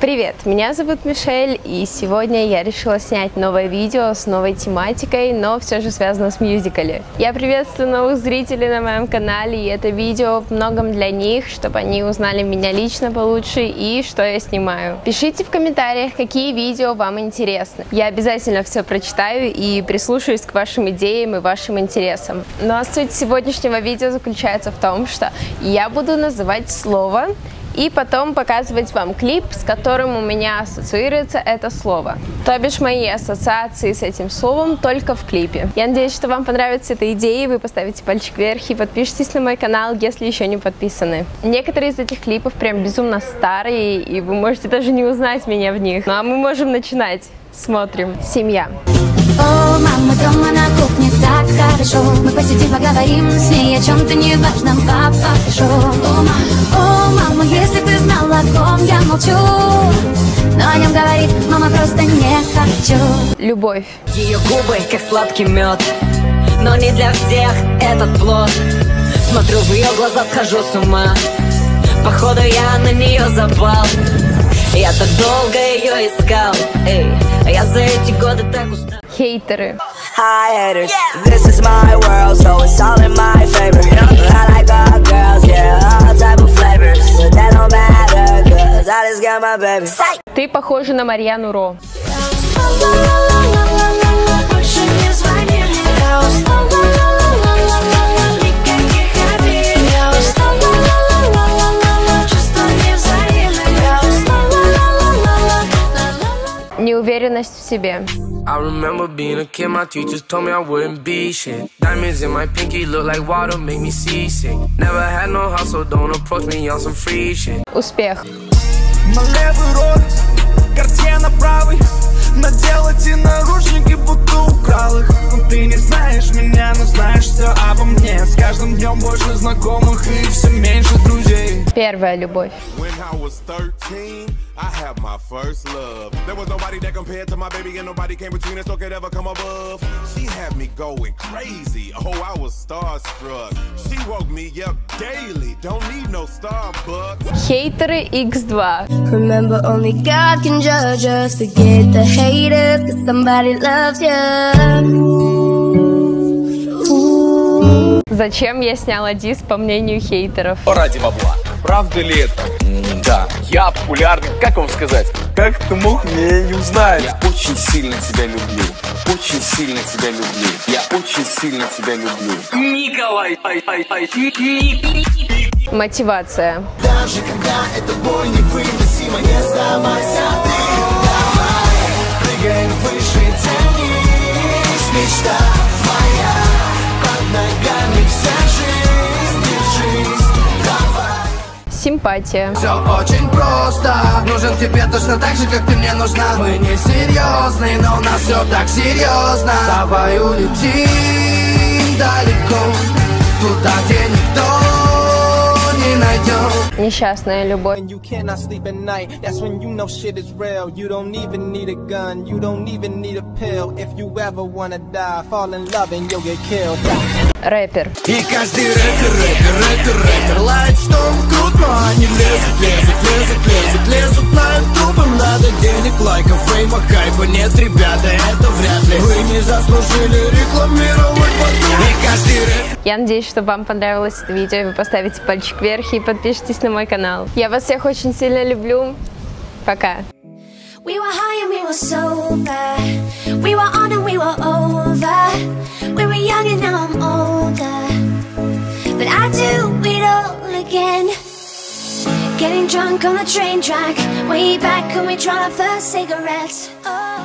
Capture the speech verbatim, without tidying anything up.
Привет, меня зовут Мишель, и сегодня я решила снять новое видео с новой тематикой, но все же связано с мюзиками. Я приветствую новых зрителей на моем канале, и это видео в многом для них, чтобы они узнали меня лично получше и что я снимаю. Пишите в комментариях, какие видео вам интересны. Я обязательно все прочитаю и прислушаюсь к вашим идеям и вашим интересам. Ну а суть сегодняшнего видео заключается в том, что я буду называть слово, и потом показывать вам клип, с которым у меня ассоциируется это слово. То бишь мои ассоциации с этим словом только в клипе. Я надеюсь, что вам понравится эта идея, вы поставите пальчик вверх и подпишитесь на мой канал, если еще не подписаны. Некоторые из этих клипов прям безумно старые, и вы можете даже не узнать меня в них. Ну а мы можем начинать. Смотрим. Семья. О, мама, дома на кухне так хорошо. Мы посидим, поговорим с ней о чем-то неважном. Папа пришел. О, мама, о, мама, если бы знала, о ком я молчу, но о нем говорит, мама, просто не хочу. Любовь. Ее губы, как сладкий мед, но не для всех этот плод. Смотрю в ее глаза, схожу с ума. Походу я на нее запал. Я так долго ее искал, эй, а я за эти годы так устал. Хейтеры. Hi haters, this is my world, so it's all in my favor. I like all girls, yeah, all type of flavors, but that don't matter, cause I just got my baby. Ты похожа на Марьяну Ро. Неуверенность в себе. I remember being a kid, my teachers told me I wouldn't be shit. Diamonds in my pinky look like water, make me seasick. Never had no house, so don't approach me on some free shit. Успех. На левый рот, карте на правый. Надел эти наручники, будто украл их. Ты не знаешь меня, но знаешь все обо мне. С каждым днем больше знакомых и все меньше друзей. Первая любовь. I have my first love. There was nobody that compared to my baby, and nobody came between us, so could ever come above. She had me going crazy. Oh, I was starstruck. She woke me up daily. Don't need no Starbucks. Хейтеры икс два. Remember, only God can judge us. Forget the haters, cause somebody loves you. Зачем я сняла дис, по мнению хейтеров? Ради бабла. Правда ли это? М да. Я популярный, как вам сказать? Как ты мог меня не узнать? Я очень сильно тебя люблю. Очень сильно тебя люблю. Я очень сильно тебя люблю. Николай, ай, ай, ай, Мотивация. Даже когда эта боль невыносима, не сдавайся ты. Давай, прыгай выше, тянись, мечта твоя. Под ногами вся жизнь, держись, давай. Симпатия. Все очень просто. Нужен тебе точно так же, как ты мне нужна. Мы не серьезные, но у нас все так серьезно. Давай улетим далеко, туда, где никто не найдет. Несчастная любовь. You cannot sleep at night. That's when you know shit is real. You don't even need a gun. You don't even need a pill. If you ever wanna die, fall in love and you'll get killed. Рэпер. И каждый рэпер, рэпер, рэпер, рэпер лает, что он крут, но они лезут, лезут, лезут, лезут, лезут на ютуб. Им надо денег, лайков, фейма, хайпа. Нет, ребята, это вряд ли. Вы не заслужили рекламировать подруг. И каждый рэпер. Я надеюсь, что вам понравилось это видео, и вы поставите пальчик вверх и подпишитесь на мой канал. Я вас всех очень сильно люблю. Пока. We were high and we were sober. We were on and we were over. We were young and now I'm older. But I do it all again. Getting drunk on the train track. Way back when we tried our first cigarettes. Oh.